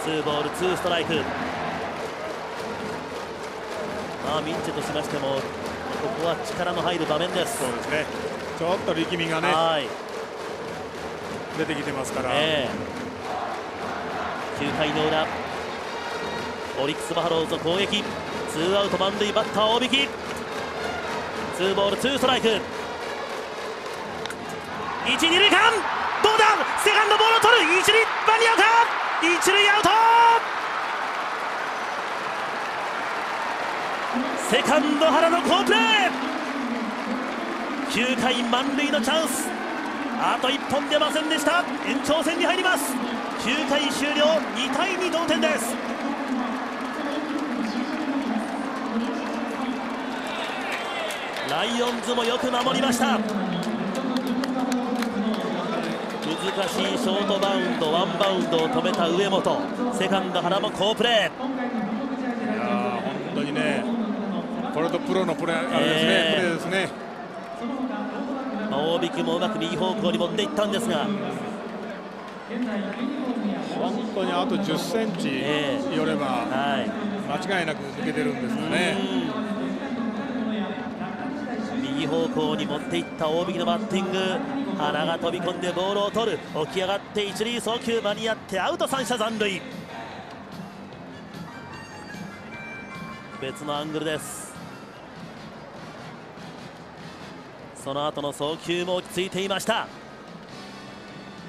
2ボール2ストライク。ミンチェとしましてもここは力の入る場面です。 そうですね、ちょっと力みがね出てきてますから、 9回の裏オリックスバファローズの攻撃、ツーアウト満塁、バッター大引き、2ボール2ストライク、1、2塁間どうだ、セカンドボールを取る、1塁間に合うか、1塁アウト、セカンド原の好プレー、9回満塁のチャンス、あと1本出ませんでした。延長戦に入ります。9回終了、2対2同点です。ライオンズもよく守りました。難しいショートバウンド、ワンバウンドを止めた上本、セカンド原も好プレー。 いや本当にね、これとプロのプレー、プレーですね。 大引もうまく右方向に持っていったんですが、 本当にあと10センチ寄れば間違いなく抜けてるんですよね。 右方向に持っていった大引のバッティング、原が飛び込んでボールを取る、起き上がって一塁送球間に合ってアウト、3者残塁。別のアングルです。その後の送球も落ち着いていました。